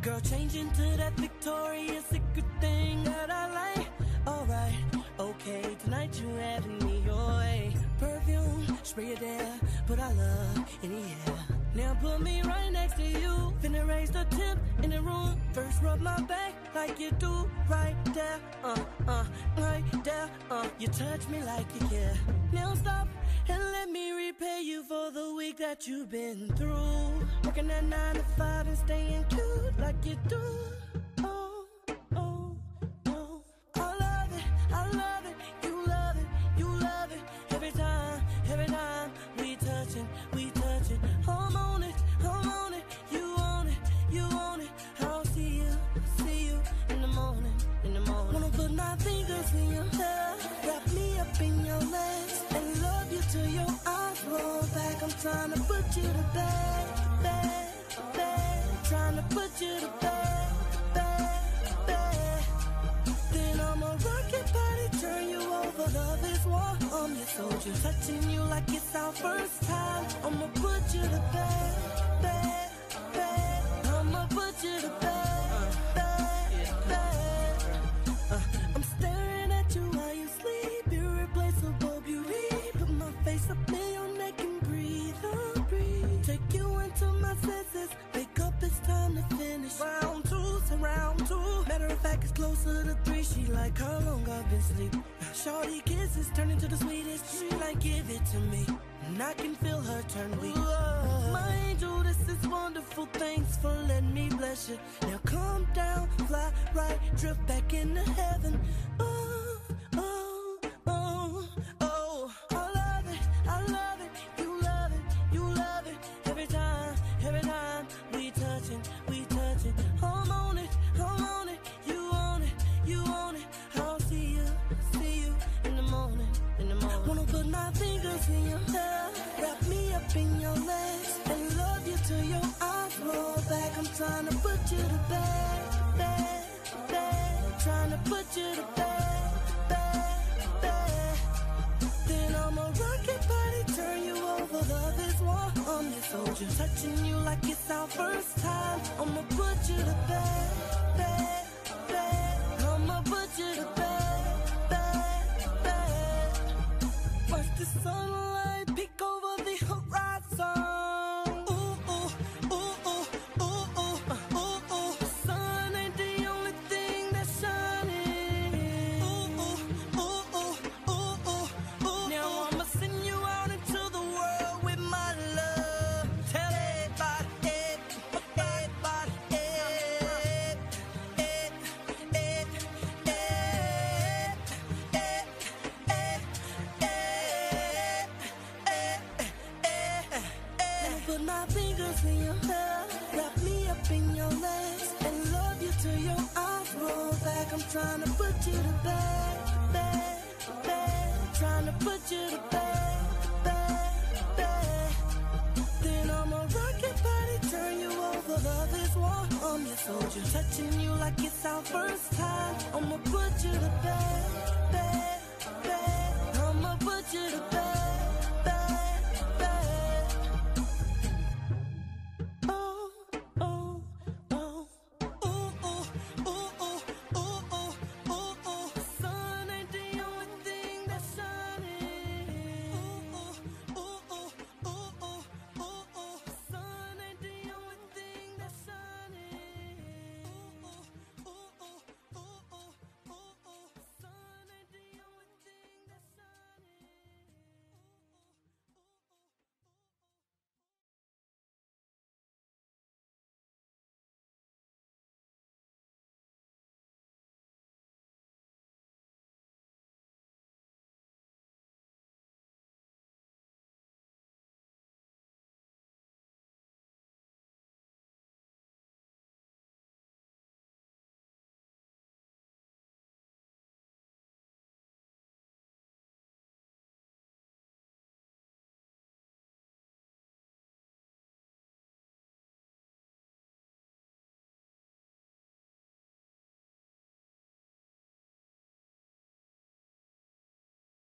Girl, change into that Victoria's Secret thing that I like. Alright, okay, tonight you having me your way. Perfume, spray it there, but I love in the air. Now put me right next to you. Finna raise the temp in the room. First rub my back like you do right there. Right there. You touch me like you care. Now stop and let me repay you for the week that you've been through. Working that 9 to 5 and staying cute like you do. Oh, oh, oh. I love it, I love it. You love it, you love it. Every time we touchin', we touchin'. I'm on it, I'm on it. You on it, you on it. I'll see you in the morning, in the morning. Wanna put my fingers in your hair, wrap me up in your legs, and love you till your eyes roll back. I'm trying to put you to bed, bed, bed. Trying to put you to bed, bed, bed. Then I'ma rock your body, turn you over. Love is war, I'm your soldier, touching you like it's our first time. I'ma put you to bed, bed, bed. I'ma put you to bed, bed, bed. I'm staring at you while you sleep, irreplaceable beauty. Put my face up in your neck and breathe, oh breathe. Take you into my senses, wake up, it's time to finish. Round two, so round two. Matter of fact, it's closer to 3. She like, how long I've been sleeping? Shorty kisses turn into the sweetest. She like, give it to me, and I can feel her turn weak. My angel, this is wonderful. Thanks for letting me bless you. Now calm down, fly right, drift back into heaven. Oh, oh, oh, oh. I love it, I love it. You love it, you love it. Every time we touchin', we touchin'. I'm on it, I'm on it. You on it, you on it. I'll see you in the morning, in the morning. Wanna put my fingers in your hair, wrap me up in your legs, and love you till your eyes roll back. I'm trying to put you to bed, bed, bed. Trying to put you to bed, bed, bed. Then I'ma rock your body, turn you over. Love is war, I'm your soldier, touching you like it's our first time. I'ma put you to bed, bed, bed. I'ma put you to bed, bed, bed. Watch the sunlight peek over the horizon. Ooh, ooh, ooh, ooh, ooh, ooh, ooh, ooh. The sun ain't the only thing that's shining. Ooh, ooh, ooh, ooh, ooh, ooh, ooh. Now I'ma send you out into the world with my love. Tell everybody, everybody, put my fingers in your hair, wrap me up in your legs, and love you till your eyes roll back. I'm trying to put you to bed, bed, bed. Trying to put you to bed, bed, bed. Then I'ma rock your body, turn you over. Love is war, I'm your soldier, touching you like it's our first time. I'ma put you to bed, bed, bed. I'ma put you to bed.